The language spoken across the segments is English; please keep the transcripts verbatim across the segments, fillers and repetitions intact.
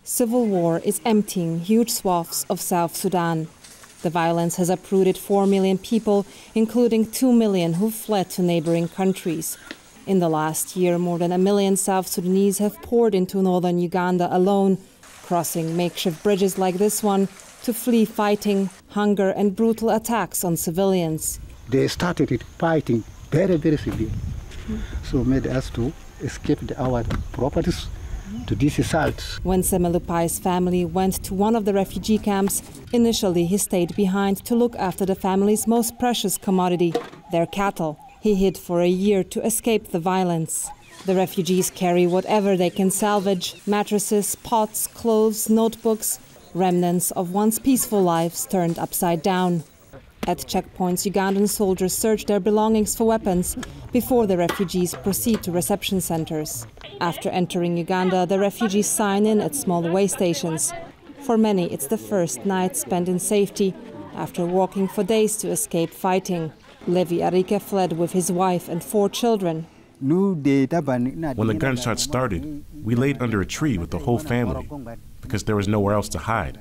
Civil war is emptying huge swaths of South Sudan. The violence has uprooted four million people, including two million who fled to neighboring countries. In the last year, more than a million South Sudanese have poured into northern Uganda alone, crossing makeshift bridges like this one to flee fighting, hunger and brutal attacks on civilians. They started fighting very, very severe, so made us to escape our properties to this assault. When Semelupai's family went to one of the refugee camps, initially he stayed behind to look after the family's most precious commodity, their cattle. He hid for a year to escape the violence. The refugees carry whatever they can salvage: mattresses, pots, clothes, notebooks, remnants of once peaceful lives turned upside down. At checkpoints, Ugandan soldiers search their belongings for weapons before the refugees proceed to reception centers. After entering Uganda, the refugees sign in at small way stations. For many, it's the first night spent in safety after walking for days to escape fighting. Levi Arike fled with his wife and four children. When the gunshots started, we laid under a tree with the whole family because there was nowhere else to hide.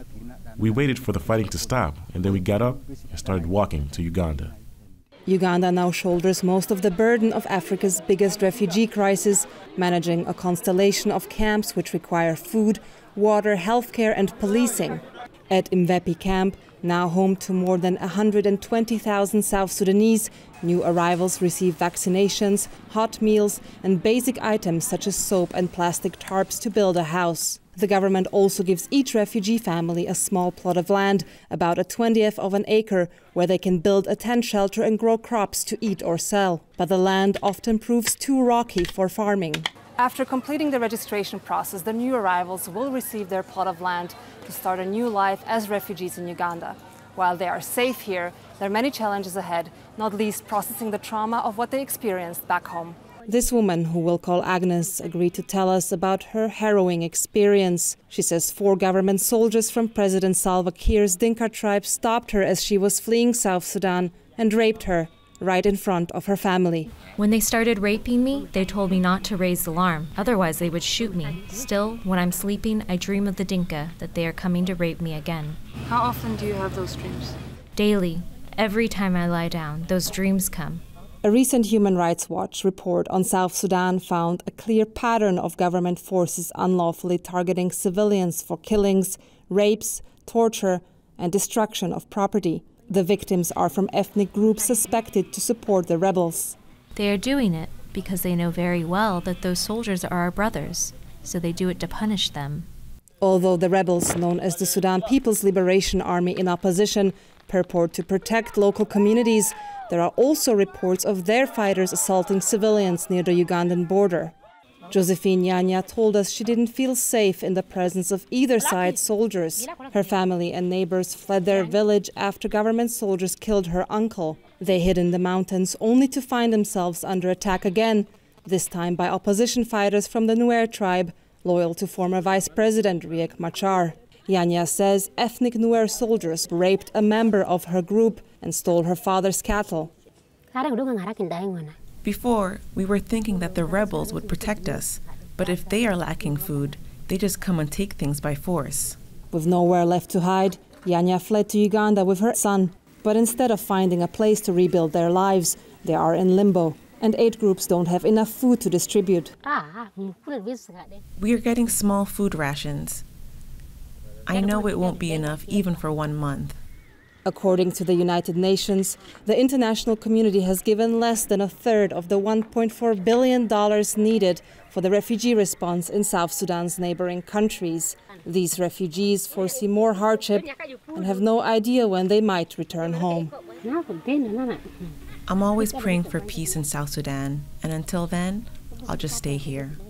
We waited for the fighting to stop, and then we got up and started walking to Uganda. Uganda now shoulders most of the burden of Africa's biggest refugee crisis, managing a constellation of camps which require food, water, healthcare and policing. At Mvepi camp, now home to more than one hundred twenty thousand South Sudanese, new arrivals receive vaccinations, hot meals and basic items such as soap and plastic tarps to build a house. The government also gives each refugee family a small plot of land, about a twentieth of an acre, where they can build a tent shelter and grow crops to eat or sell. But the land often proves too rocky for farming. After completing the registration process, the new arrivals will receive their plot of land to start a new life as refugees in Uganda. While they are safe here, there are many challenges ahead, not least processing the trauma of what they experienced back home. This woman, who we'll call Agnes, agreed to tell us about her harrowing experience. She says four government soldiers from President Salva Kiir's Dinka tribe stopped her as she was fleeing South Sudan and raped her right in front of her family. When they started raping me, they told me not to raise the alarm, otherwise they would shoot me. Still, when I'm sleeping, I dream of the Dinka, that they are coming to rape me again. How often do you have those dreams? Daily. Every time I lie down, those dreams come. A recent Human Rights Watch report on South Sudan found a clear pattern of government forces unlawfully targeting civilians for killings, rapes, torture, and destruction of property. The victims are from ethnic groups suspected to support the rebels. They are doing it because they know very well that those soldiers are our brothers, so they do it to punish them. Although the rebels, known as the Sudan People's Liberation Army in opposition, purport to protect local communities, there are also reports of their fighters assaulting civilians near the Ugandan border. Josephine Nyanya told us she didn't feel safe in the presence of either side's soldiers. Her family and neighbors fled their village after government soldiers killed her uncle. They hid in the mountains only to find themselves under attack again, this time by opposition fighters from the Nuer tribe, loyal to former Vice President Riek Machar. Nyanya says ethnic Nuer soldiers raped a member of her group and stole her father's cattle. Before, we were thinking that the rebels would protect us, but if they are lacking food, they just come and take things by force. With nowhere left to hide, Nyanya fled to Uganda with her son. But instead of finding a place to rebuild their lives, they are in limbo, and aid groups don't have enough food to distribute. We are getting small food rations. I know it won't be enough even for one month. According to the United Nations, the international community has given less than a third of the one point four billion dollars needed for the refugee response in South Sudan's neighboring countries. These refugees foresee more hardship and have no idea when they might return home. I'm always praying for peace in South Sudan, and until then, I'll just stay here.